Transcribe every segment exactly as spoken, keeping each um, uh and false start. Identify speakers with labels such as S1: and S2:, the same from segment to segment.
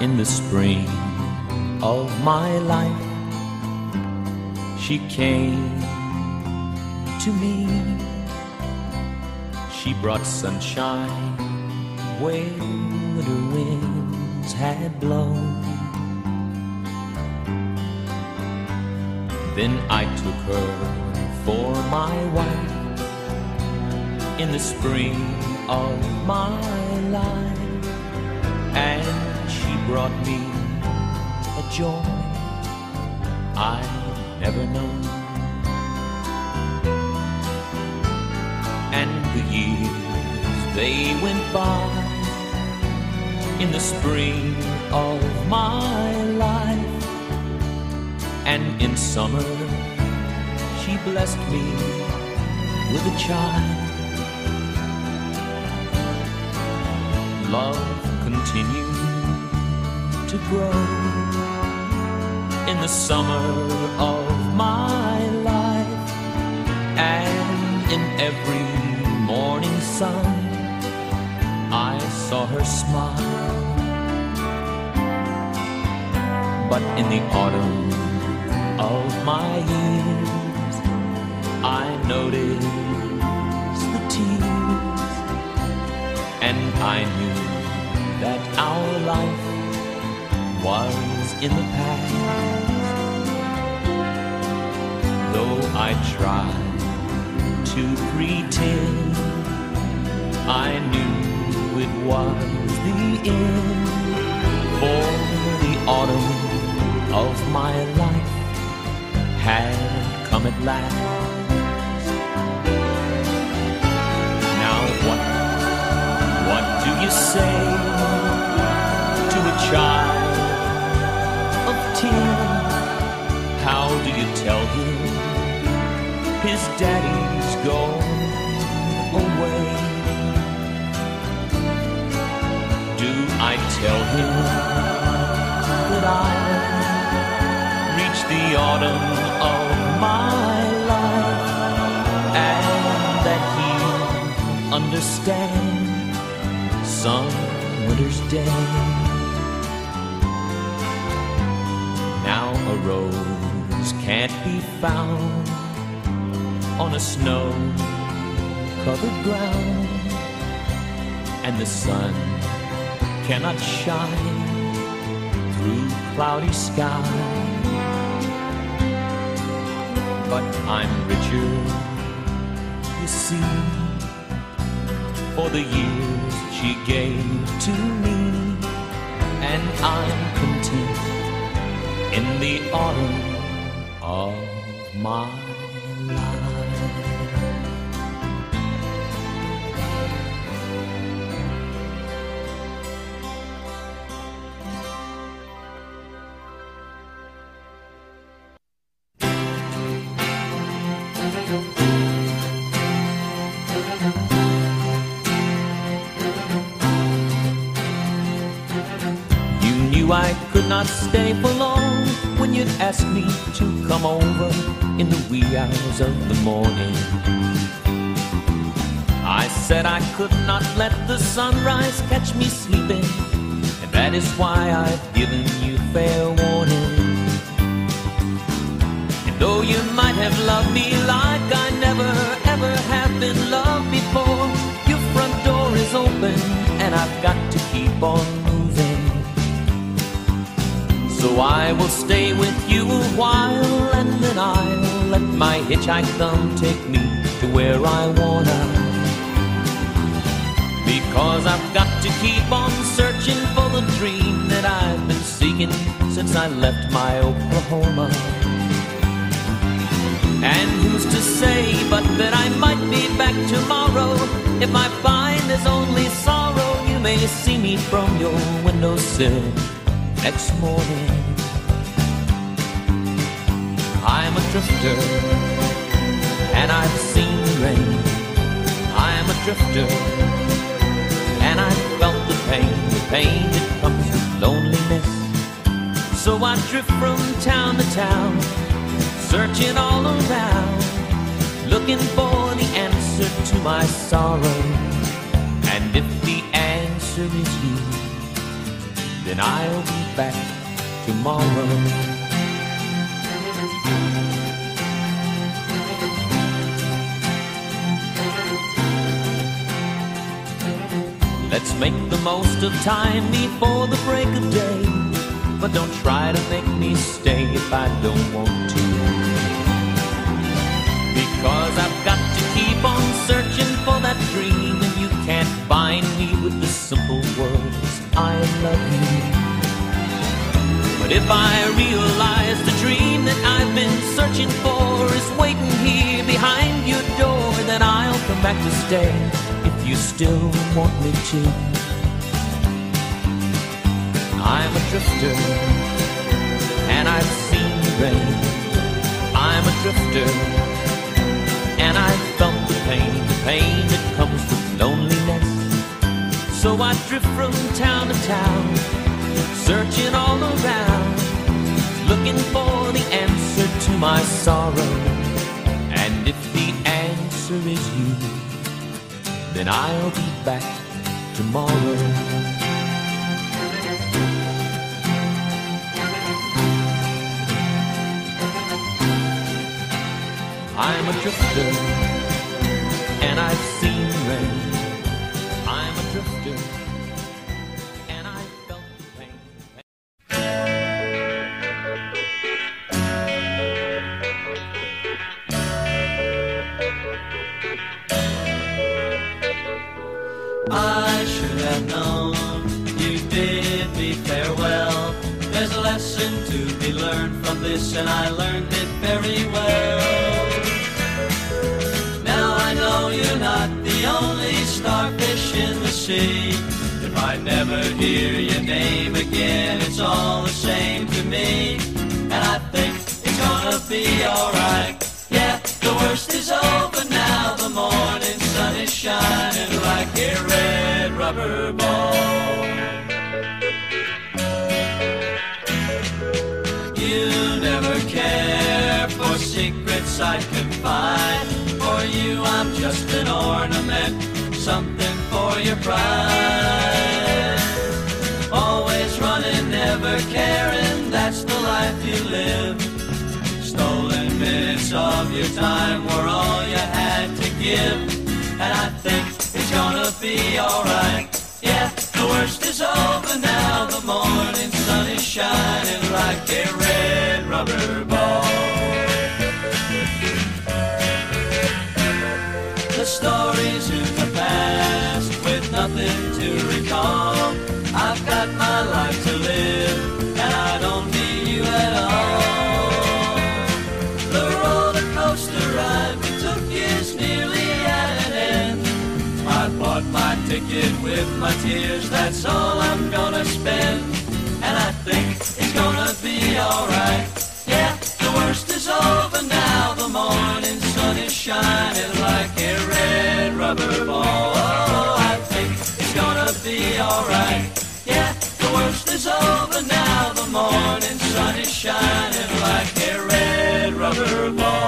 S1: In the spring of my life, she came to me. She brought sunshine where winter winds had blown. Then I took her for my wife in the spring of my life, and she brought me a joy I'd never known. And the years, they went by in the spring of my life, and in summer she blessed me with a child. Love continued to grow in the summer of my life, and in every morning sun I saw her smile. But in the autumn of my years, I noticed the tears, and I knew that our life was in the past. Though I tried to pretend, I knew it was the end, for the autumn of my life had come at last. Now what, what do you say to a child of ten? How do you tell him his daddy's gone away? Do I tell him that I reached the autumn of my life, and that he'll understand some winter's day? Now a rose can't be found on a snow-covered ground, and the sun cannot shine through cloudy sky. But I'm richer, you see, for the years she gave to me, and I'm content in the autumn of my life. I could not stay for long when you'd ask me to come over in the wee hours of the morning. I said I could not let the sunrise catch me sleeping, and that is why I've given you fair warning. And though you might have loved me like I never ever have been loved before, your front door is open and I've got to keep on moving. So I will stay with you a while, and then I'll let my hitchhike thumb take me to where I wanna. Because I've got to keep on searching for the dream that I've been seeking since I left my Oklahoma. And who's to say but that I might be back tomorrow? If I find there's only sorrow, you may see me from your windowsill next morning. I'm a drifter, and I've seen the rain. I'm a drifter, and I've felt the pain, the pain that comes with loneliness. So I drift from town to town, searching all around, looking for the answer to my sorrow. And if the answer is you, then I'll be back tomorrow. Let's make the most of time before the break of day, but don't try to make me stay if I don't want to, because I've got to keep on searching for that dream, and you can't find me with the simple words, I love you. But if I realize the dream that I've been searching for is waiting here behind your door, then I'll come back to stay if you still want me to. I'm a drifter, and I've seen the rain. I'm a drifter, and I've felt the pain, the pain that comes with loneliness. So I drift from town to town, searching all around, looking for the answer to my sorrow. And if the answer is you, then I'll be back tomorrow. I'm a drifter, and I've seen rain. I'm a drifter, and I felt the pain.
S2: I should have known you bid me farewell. There's a lesson to be learned from this, and I learned it very well. Now I know you're not the only starfish in the sea. If I never hear your name again, it's all the same to me. And I think it's gonna be alright. Yeah, the worst is over now. The morning sun is shining like a red rubber ball. You never care for secrets I confide. For you I'm just an ornament, something for your pride. Always running, never caring, that's the life you live. Stolen minutes of your time were all you had to give. And I think it's gonna be alright. Yeah, the worst is over now. The morning sun is shining like a red rubber ball. The stories of the past with nothing to recall. I've got my life to live, and I don't need you at all. The roller coaster ride we took is nearly at an end. I bought my ticket with my tears, that's all I'm gonna spend. And I think it's gonna be alright. Yeah, the worst is over now. The morning sun is shining like a red rubber ball. Oh, I think it's gonna be alright. Yeah, the worst is over now. The morning sun is shining like a red rubber ball.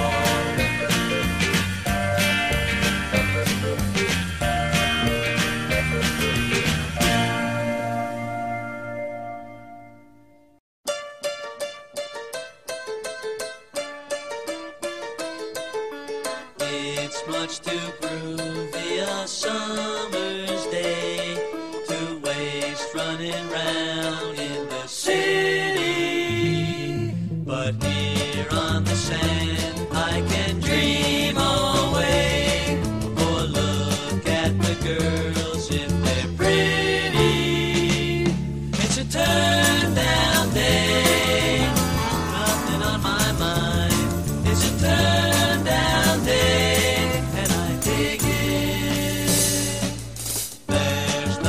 S2: It's much too groovy a summer's day to waste running round in the city. But here on the sand I can dream away, or look at the girls if they're pretty. It's a turn down day, nothing on my mind. It's a turn down day, and I dig it. There's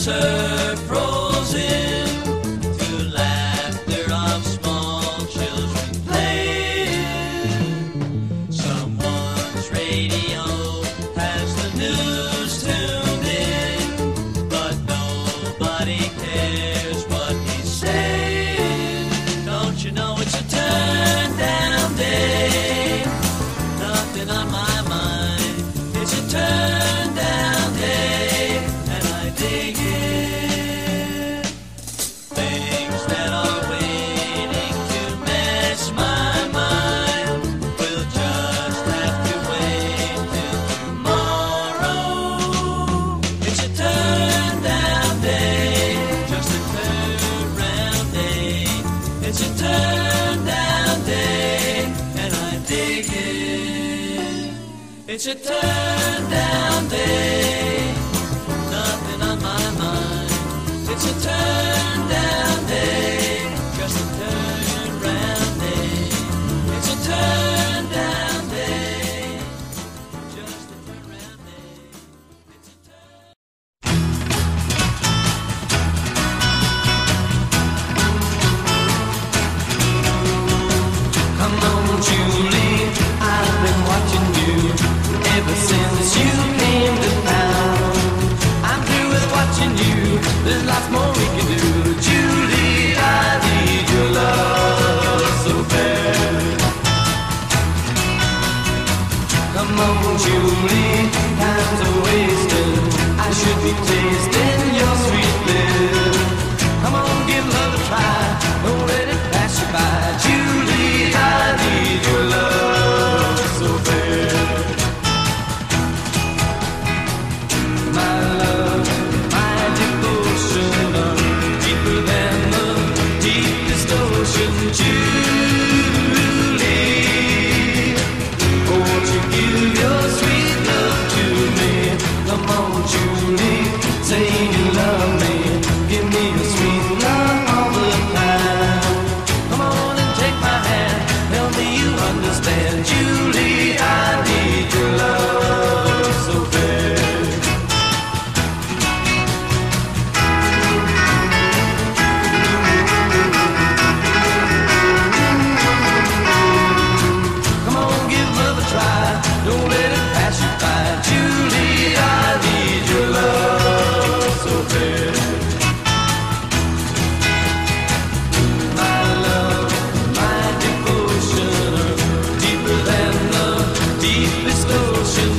S2: answer frozen to laughter of small children playing. Someone's radio has the news tuned in, but nobody cares what he's saying. Don't you know it's a turn down day? Nothing on my mind. It's a turn down day, and I dig it. Things that are waiting to mess my mind will just have to wait till tomorrow. It's a turn down day, just a turn round day. It's a turn down day, and I dig it. It's a turn down day, nothing on my mind. It's a turn down day, just a turn round day. It's a turn down day, just a turn round day. It's a turn.
S1: Come on, Julie, I've been watching you ever since you came to town. I'm through with watching you, there's lots more we can do. Julie, I need your love so bad. Come on, Julie, time's a wasting. I should be tasting your sweet lips. Come on, give love a try, don't let it pass you by. Julie, I need your love so bad. My love, my devotion, deeper than the deepest ocean. Julie, oh, won't you give your sweet love to me? Come on, Julie, say you love me. Give me your sweet love all the time. Come on and take my hand, tell me you understand. Julie, I need your love so bad. Come on, give love a try, don't let it pass you by. Julie, I need your love so bad. My love, my devotion, deeper than the deepest ocean.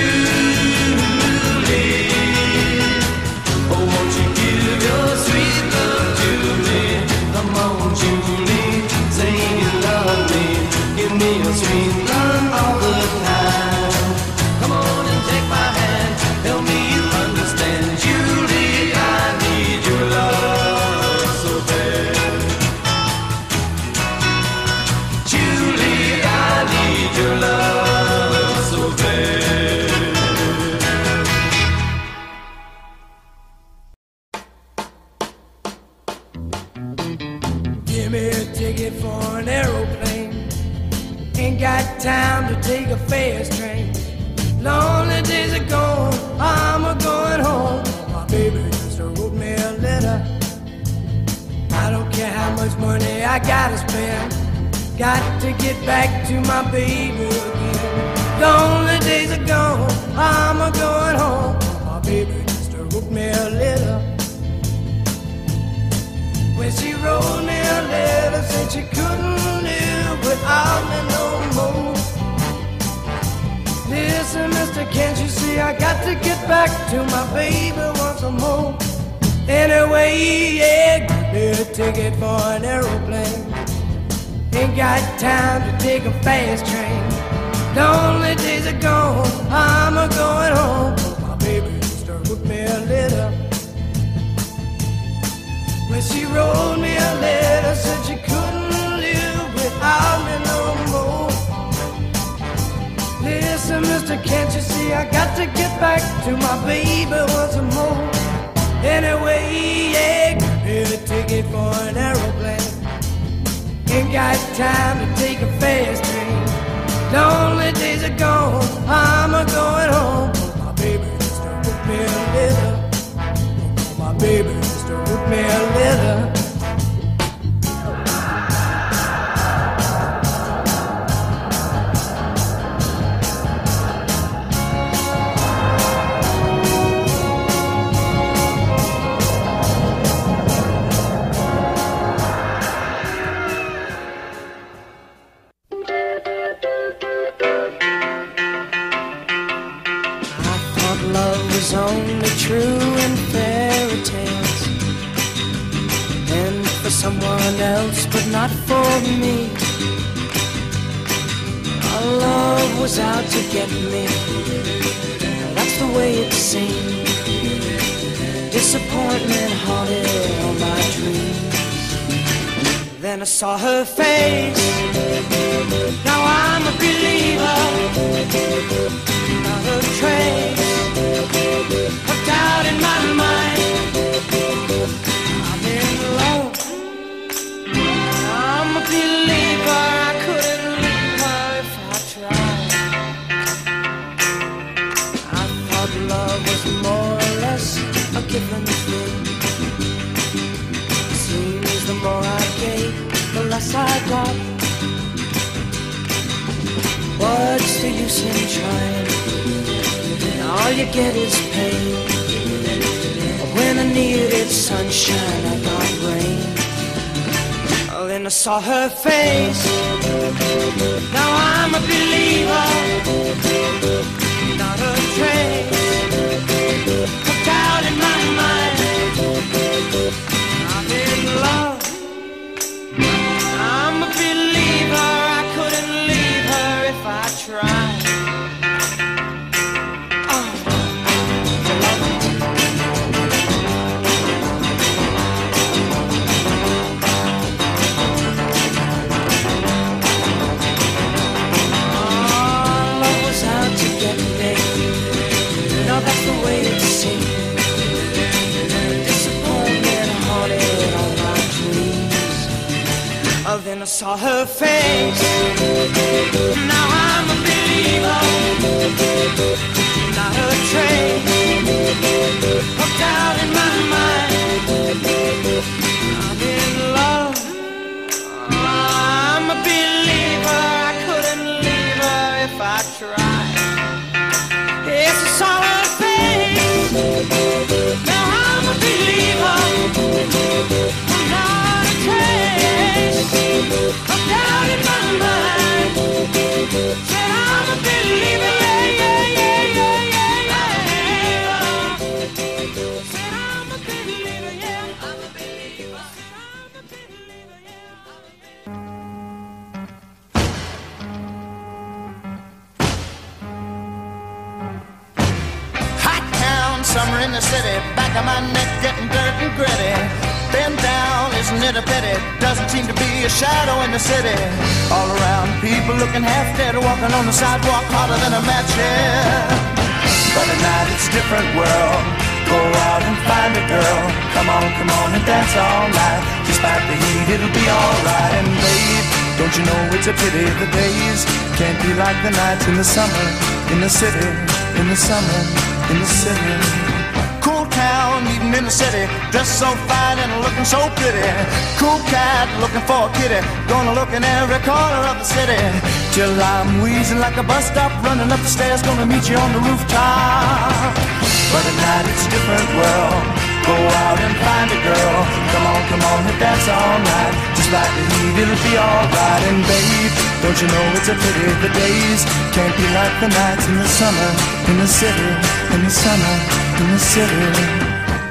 S1: Julie, oh, won't you give your sweet love to me? Come on, Julie, say you love me. Give me your sweet love all the time. Come on and take my hand, tell me you understand. Julie, I need your love so bad. Julie, I need your love so bad.
S3: Give me a ticket for an aeroplane. Ain't got time to take a fast train. Lonely days are gone, I'm a going home. My baby just wrote me a letter. I don't care how much money I gotta spend. Got to get back to my baby again. Lonely days are gone, I'm a going home. My baby just wrote me a letter. When she wrote me a letter, said she couldn't live without me no more. Listen, mister, can't you see I got to get back to my baby once more? Anyway, yeah, give me a ticket for an aeroplane. Ain't got time to take a fast train. Lonely days are gone, I'm a going home. My baby just wrote me a letter. When she wrote me a letter, said she couldn't live without me no more. Listen, mister, can't you see I got to get back to my baby once more? Anyway, yeah, give me a ticket for an aeroplane. Ain't got time to take a fast train. Lonely days are gone, I'm a going home. My baby just wrote me a letter. My baby just wrote me a letter. Only true in fairy tales, and for someone else, but not for me. Our love was out to get me, that's the way it seemed. Disappointment haunted all my dreams. Then I saw her face, now I'm a believer. Not a trace of doubt in my mind. I'm in love, I'm a believer. I couldn't leave her if I tried. I thought love was more or less a given thing. Seems the more I gave, the less I got. What's the use in trying? All you get is pain. When I needed sunshine, I got rain. Oh, then I saw her face. Now I'm a believer. Not a trace of doubt in my mind. I'm in love, I'm a believer. I couldn't leave her if I tried. That's the way it seemed. Disappointment haunted all my dreams. Oh, then I saw her face. Now I'm a believer. Not a trace of doubt in my mind. I'm in love, I'm a believer. I couldn't leave her if I tried. Yes, I saw her face. Now I'm a believer. I'm not a trace of doubt in my mind. Said I'm a believer, yeah, yeah, yeah, yeah, yeah, yeah. Said I'm a believer, yeah, I'm a believer. Said I'm a believer, yeah, I'm a believer.
S4: Summer in the city, back of my neck getting dirt and gritty. Been down, isn't it a pity? Doesn't seem to be a shadow in the city. All around, people looking half dead, walking on the sidewalk harder than a match head. But at night it's a different world. Go out and find a girl. Come on, come on and dance all night. Despite the heat, it'll be alright. And babe, don't you know it's a pity the days can't be like the nights in the summer, in the city, in the summer, in the city. Cool town, eating in the city, dressed so fine and looking so pretty. Cool cat, looking for a kitty, gonna look in every corner of the city. Till I'm wheezing like a bus stop, running up the stairs, gonna meet you on the rooftop. But at night it's a different world. Go out and find a girl. Come on, come on and dance all night. Just like the heat, it'll be alright. And babe, don't you know it's a pity the days can't be like the nights in the summer, in the city, in the summer, in the city.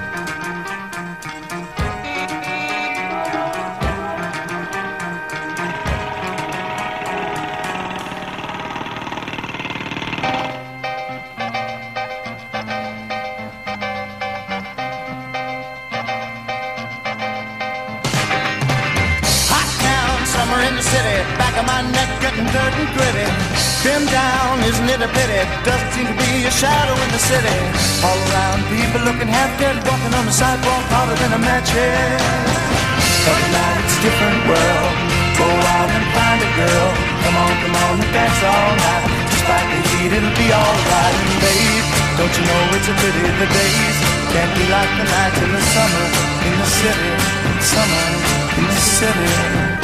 S4: Dirt and gritty, been down, isn't it a pity? Doesn't seem to be a shadow in the city. All around, people looking half dead, walking on the sidewalk harder than a match head. But tonight it's a different world. Go out and find a girl. Come on, come on and dance all night. Despite the heat, it'll be alright. And babe, don't you know it's a pity the days Can't be like the night in the summer in the city, summer in the city.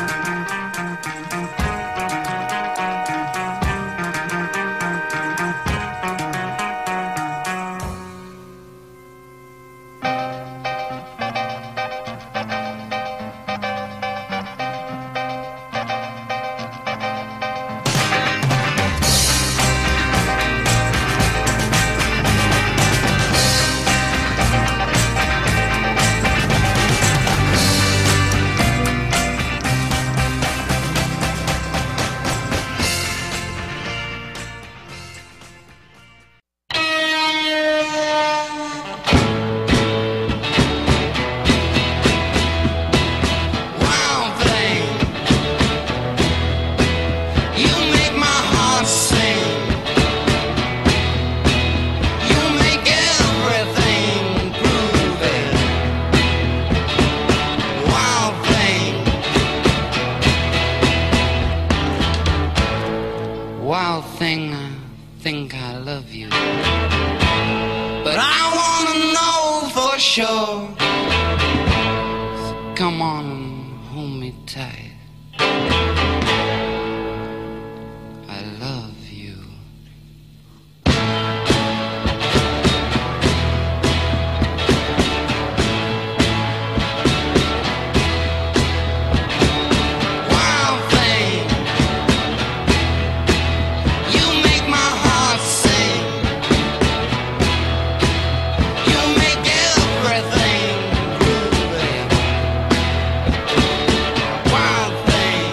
S5: Wild thing, I think I love you, but I wanna know for sure. So come on and hold me tight. I love you. Wild thing, you make my heart sing. You make everything groovy. Wild thing.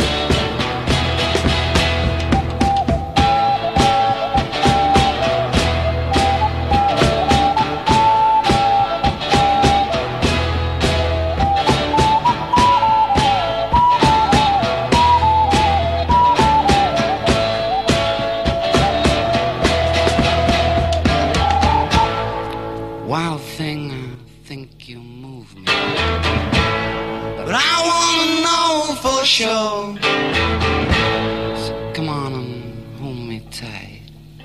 S5: Wild thing, I think you move me, but I wanna know for sure. So come on and hold me tight.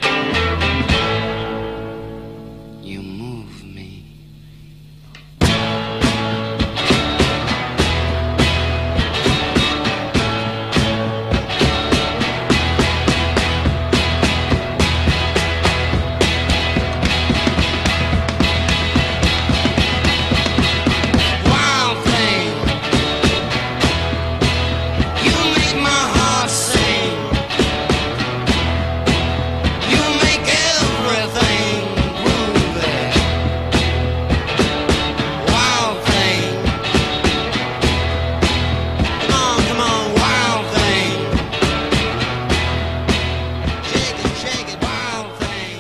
S5: You move me. Wild thing, you make my heart sing. You make everything groovy. Wild thing, come on, come on, wild thing. Shake it, shake it, wild thing.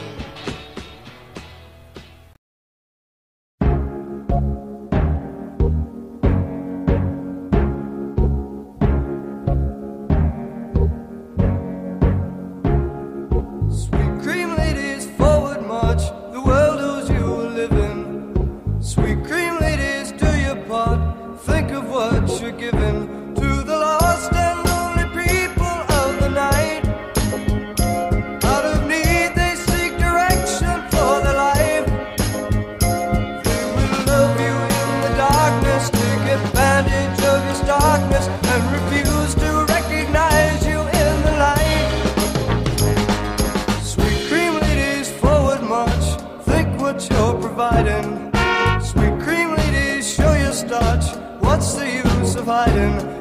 S3: Sweet cream ladies, forward march, the world owes you a living. Sweet cream ladies, do your part, think of what you're giving to the lost and lonely people of the night. Out of need they seek direction for their life. They will love you in the darkness, take advantage of your starkness, and refuse to recognize you in the light. Sweet cream ladies, forward march, think what you're providing. Sweet cream ladies, show your starch, what's the use of hiding?